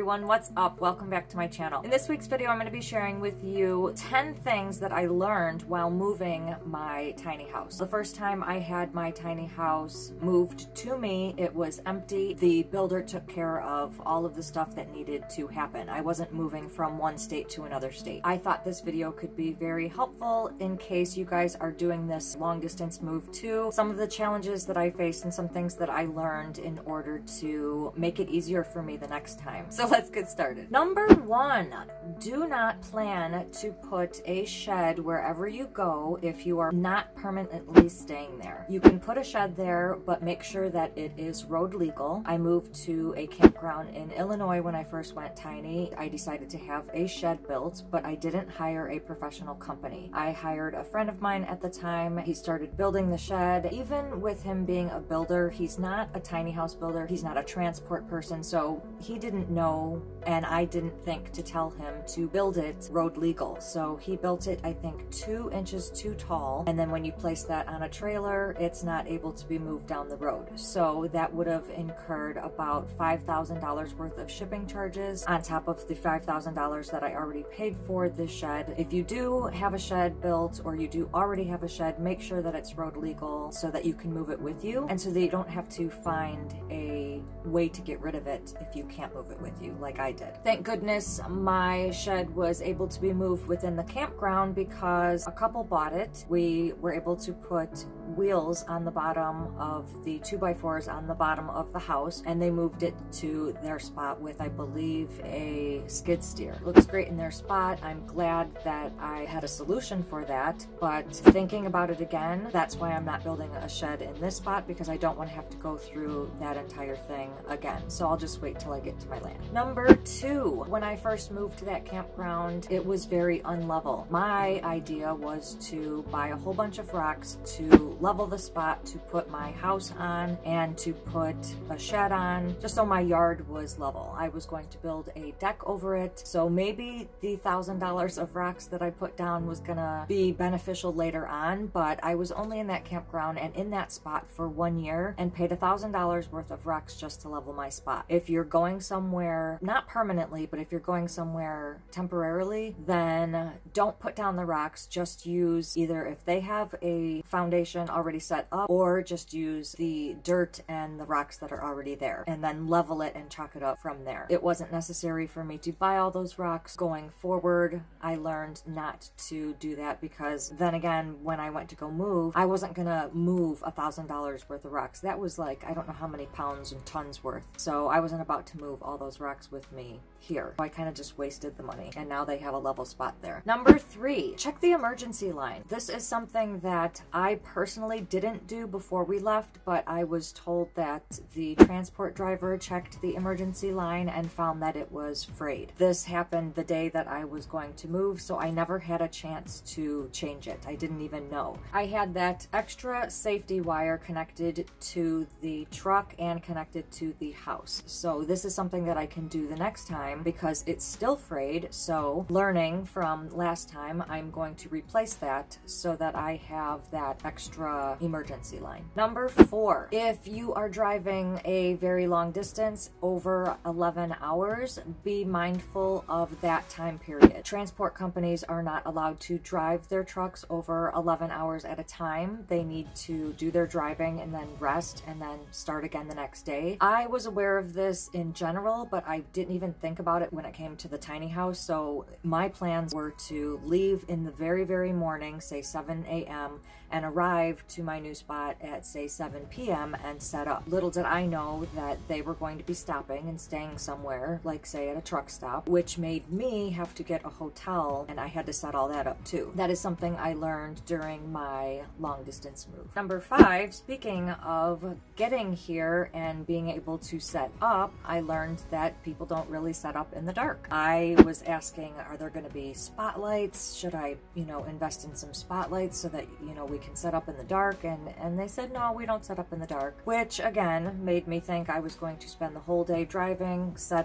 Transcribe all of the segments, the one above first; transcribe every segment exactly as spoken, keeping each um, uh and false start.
everyone, what's up? Welcome back to my channel. In this week's video, I'm going to be sharing with you ten things that I learned while moving my tiny house. The first time I had my tiny house moved to me, it was empty. The builder took care of all of the stuff that needed to happen. I wasn't moving from one state to another state. I thought this video could be very helpful in case you guys are doing this long distance move too. Some of the challenges that I faced and some things that I learned in order to make it easier for me the next time. So let's get started. Number one, do not plan to put a shed wherever you go if you are not permanently staying there. You can put a shed there, but make sure that it is road legal. I moved to a campground in Illinois when I first went tiny. I decided to have a shed built, but I didn't hire a professional company. I hired a friend of mine at the time. He started building the shed. Even with him being a builder, he's not a tiny house builder. He's not a transport person, so he didn't know, and I didn't think to tell him to build it road legal. So he built it, I think, two inches too tall, and then when you place that on a trailer, it's not able to be moved down the road. So that would have incurred about five thousand dollars worth of shipping charges on top of the five thousand dollars that I already paid for this shed. If you do have a shed built, or you do already have a shed, make sure that it's road legal so that you can move it with you, and so that you don't have to find a way to get rid of it if you can't move it with you, like I did. Thank goodness my shed was able to be moved within the campground because a couple bought it. We were able to put wheels on the bottom of the two by fours on the bottom of the house, and they moved it to their spot with, I believe, a skid steer. Looks great in their spot. I'm glad that I had a solution for that, but thinking about it again, that's why I'm not building a shed in this spot, because I don't want to have to go through that entire thing again. So I'll just wait till I get to my land. Number two, when I first moved to that campground, it was very unlevel. My idea was to buy a whole bunch of rocks to level the spot to put my house on and to put a shed on, just so my yard was level. I was going to build a deck over it, so maybe the thousand dollars of rocks that I put down was gonna be beneficial later on, but I was only in that campground and in that spot for one year and paid a thousand dollars worth of rocks just to level my spot. If you're going somewhere, not permanently, but if you're going somewhere temporarily, then don't put down the rocks. Just use either, if they have a foundation already set up, or just use the dirt and the rocks that are already there, and then level it and chalk it up from there. It wasn't necessary for me to buy all those rocks. Going forward, I learned not to do that, because then again, when I went to go move, I wasn't gonna move a thousand dollars worth of rocks. That was like, I don't know how many pounds and tons worth. So I wasn't about to move all those rocks with me here. So I kind of just wasted the money, and now they have a level spot there. Number three, check the emergency line. This is something that I personally didn't do before we left, but I was told that the transport driver checked the emergency line and found that it was frayed. This happened the day that I was going to move, so I never had a chance to change it. I didn't even know. I had that extra safety wire connected to the truck and connected to the house. So this is something that I can do the next time, because it's still frayed. So learning from last time, I'm going to replace that so that I have that extra emergency line. Number four, if you are driving a very long distance, over eleven hours, be mindful of that time period. Transport companies are not allowed to drive their trucks over eleven hours at a time. They need to do their driving and then rest and then start again the next day. I was aware of this in general, but I didn't even think about it when it came to the tiny house. So my plans were to leave in the very, very morning, say seven A M, and arrive to my new spot at, say, seven P M and set up. Little did I know that they were going to be stopping and staying somewhere, like say at a truck stop, which made me have to get a hotel, and I had to set all that up too. That is something I learned during my long distance move. Number five, speaking of getting here and being able to set up, I learned that people don't really set up in the dark. I was asking, are there going to be spotlights? Should I, you know, invest in some spotlights so that, you know, we can set up in the dark? And, and they said, no, we don't set up in the dark, which again made me think I was going to spend the whole day driving, set up,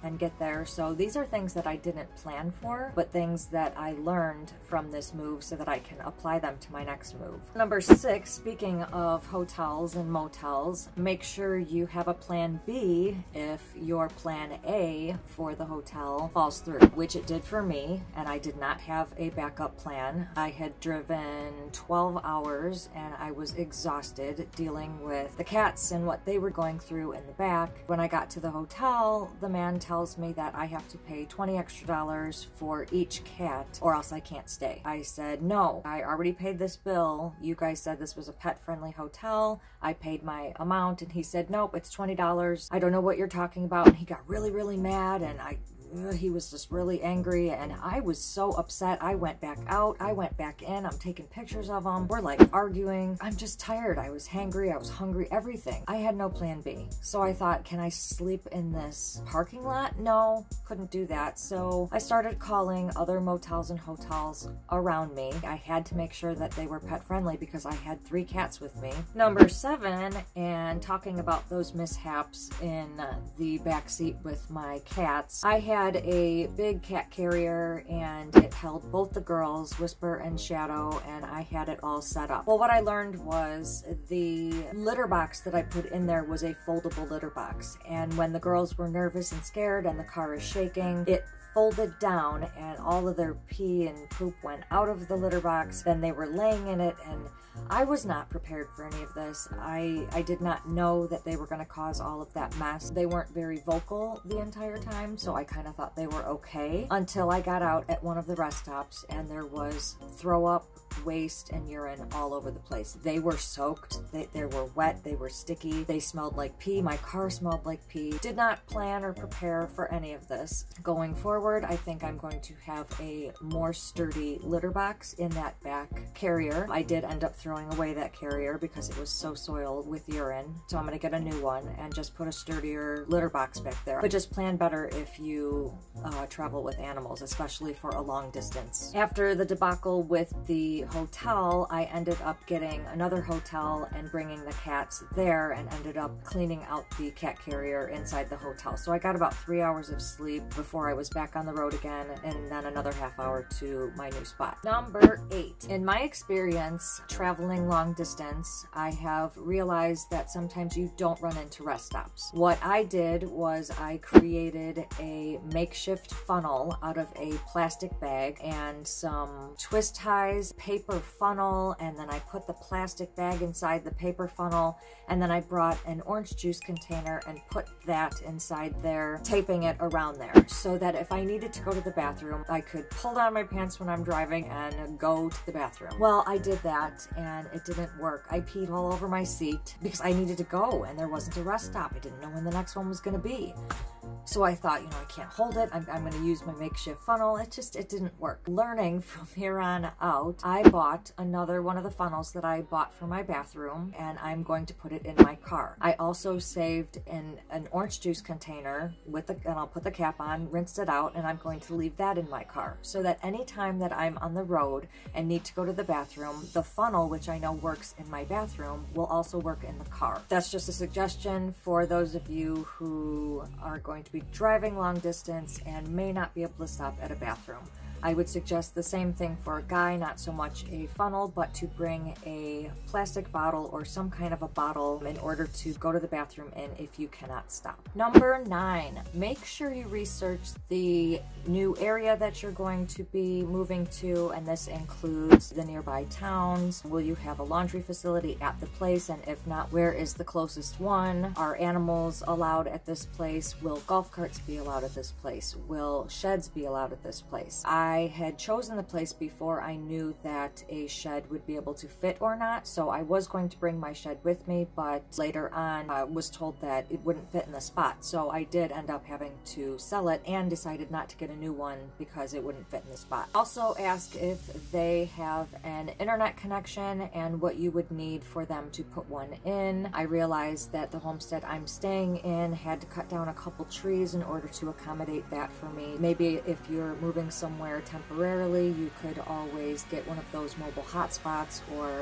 and get there. So these are things that I didn't plan for, but things that I learned from this move so that I can apply them to my next move. Number six, speaking of hotels and motels, make sure you have a plan B if your plan A for the hotel falls through, which it did for me, and I did not have a backup plan. I had driven twelve hours and I was exhausted dealing with the cats and what they were going through in the back. When I got to the hotel, the man tells me that I have to pay twenty extra dollars for each cat or else I can't stay. I said, no, I already paid this bill. You guys said this was a pet-friendly hotel. I paid my amount, and he said, nope, it's twenty dollars. I don't know what you're talking about. And he got really, really mad, and I he was just really angry, and I was so upset. I went back out, I went back in, I'm taking pictures of them. We're like arguing. I'm just tired. I was hangry, I was hungry, everything. I had no plan B. So I thought, can I sleep in this parking lot? No, couldn't do that. So I started calling other motels and hotels around me. I had to make sure that they were pet friendly because I had three cats with me. Number seven, and talking about those mishaps in the back seat with my cats, I had had a big cat carrier and it held both the girls, Whisper and Shadow, and I had it all set up. Well, what I learned was the litter box that I put in there was a foldable litter box, and when the girls were nervous and scared and the car is shaking, it folded down and all of their pee and poop went out of the litter box. Then they were laying in it, and I was not prepared for any of this. I, I did not know that they were going to cause all of that mess. They weren't very vocal the entire time, so I kind of thought they were okay until I got out at one of the rest stops and there was throw up, waste, and urine all over the place. They were soaked, they, they were wet, they were sticky, they smelled like pee, my car smelled like pee. Did not plan or prepare for any of this. Going forward, I think I'm going to have a more sturdy litter box in that back carrier. I did end up throwing away that carrier because it was so soiled with urine, so I'm going to get a new one and just put a sturdier litter box back there. But just plan better if you uh, travel with animals, especially for a long distance. After the debacle with the hotel, I ended up getting another hotel and bringing the cats there and ended up cleaning out the cat carrier inside the hotel. So I got about three hours of sleep before I was back on the road again, and then another half hour to my new spot. Number eight. In my experience traveling long distance, I have realized that sometimes you don't run into rest stops. What I did was I created a makeshift funnel out of a plastic bag and some twist ties, paper funnel, and then I put the plastic bag inside the paper funnel, and then I brought an orange juice container and put that inside there, taping it around there so that if I needed to go to the bathroom, I could pull down my pants when I'm driving and go to the bathroom. Well, I did that and it didn't work. I peed all over my seat because I needed to go and there wasn't a rest stop. I didn't know when the next one was going to be. So I thought, you know, I can't hold it. I'm, I'm going to use my makeshift funnel. It just, it didn't work. Learning from here on out, I bought another one of the funnels that I bought for my bathroom, and I'm going to put it in my car. I also saved an, an orange juice container with the, and I'll put the cap on, rinsed it out, and I'm going to leave that in my car so that anytime that I'm on the road and need to go to the bathroom, the funnel, which I know works in my bathroom, will also work in the car. That's just a suggestion for those of you who are going to be driving long distance and may not be able to stop at a bathroom. I would suggest the same thing for a guy, not so much a funnel, but to bring a plastic bottle or some kind of a bottle in order to go to the bathroom in if you cannot stop. Number nine, make sure you research the new area that you're going to be moving to, and this includes the nearby towns. Will you have a laundry facility at the place? And if not, where is the closest one? Are animals allowed at this place? Will golf carts be allowed at this place? Will sheds be allowed at this place? I I had chosen the place before I knew that a shed would be able to fit or not, so I was going to bring my shed with me, but later on I was told that it wouldn't fit in the spot, so I did end up having to sell it and decided not to get a new one because it wouldn't fit in the spot. Also ask if they have an internet connection and what you would need for them to put one in. I realized that the homestead I'm staying in had to cut down a couple trees in order to accommodate that for me. Maybe if you're moving somewhere temporarily, you could always get one of those mobile hotspots or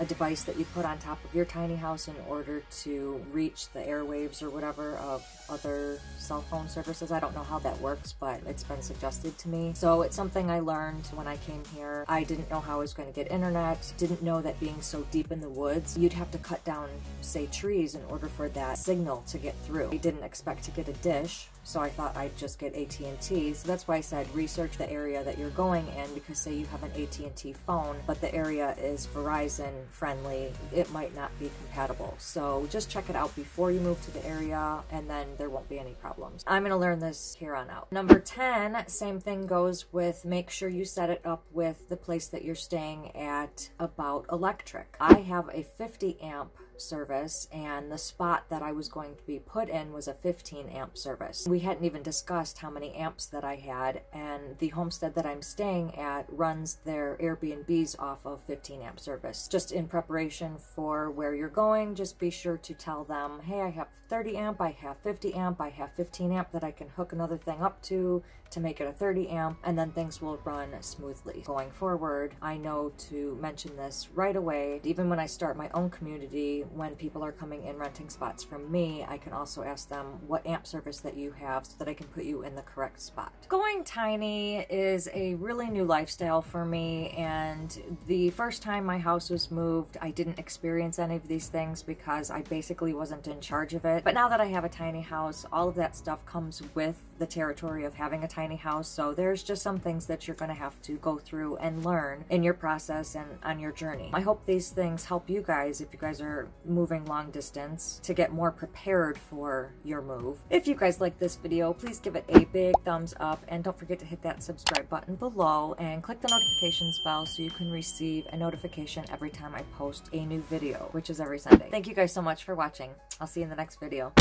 a device that you put on top of your tiny house in order to reach the airwaves or whatever of other cell phone services. I don't know how that works, but it's been suggested to me. So it's something I learned when I came here. I didn't know how I was going to get internet, didn't know that being so deep in the woods, you'd have to cut down, say, trees in order for that signal to get through. I didn't expect to get a dish, so I thought I'd just get A T and T. So that's why I said research the area that you're going in, because say you have an A T and T phone, but the area is Verizon friendly, it might not be compatible. So just check it out before you move to the area, and then there won't be any problems. I'm gonna learn this here on out. Number ten, same thing goes with make sure you set it up with the place that you're staying at about electric. I have a fifty amp service, and the spot that I was going to be put in was a fifteen amp service. We hadn't even discussed how many amps that I had, and the homestead that I'm staying at runs their Airbnbs off of fifteen amp service. Just in preparation for where you're going, just be sure to tell them, hey, I have thirty amp, I have fifty amp, I have fifteen amp that I can hook another thing up to to make it a thirty amp, and then things will run smoothly. Going forward, I know to mention this right away. Even when I start my own community, when people are coming in renting spots from me, I can also ask them what amp service that you have so that I can put you in the correct spot. Going tiny is a really new lifestyle for me, and the first time my house was moved, I didn't experience any of these things because I basically wasn't in charge of it. But now that I have a tiny house, all of that stuff comes with the territory of having a tiny house, so there's just some things that you're going to have to go through and learn in your process and on your journey. I hope these things help you guys if you guys are moving long distance to get more prepared for your move. If you guys like this video, please give it a big thumbs up, and don't forget to hit that subscribe button below and click the notifications bell so you can receive a notification every time I post a new video, which is every Sunday. Thank you guys so much for watching. I'll see you in the next video.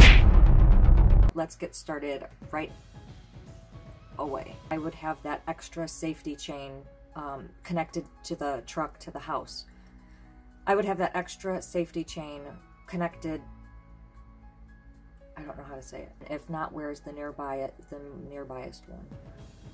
Let's get started right away. I would have that extra safety chain um, connected to the truck to the house. I would have that extra safety chain connected. I don't know how to say it. If not, where's the nearby, the nearbyest one?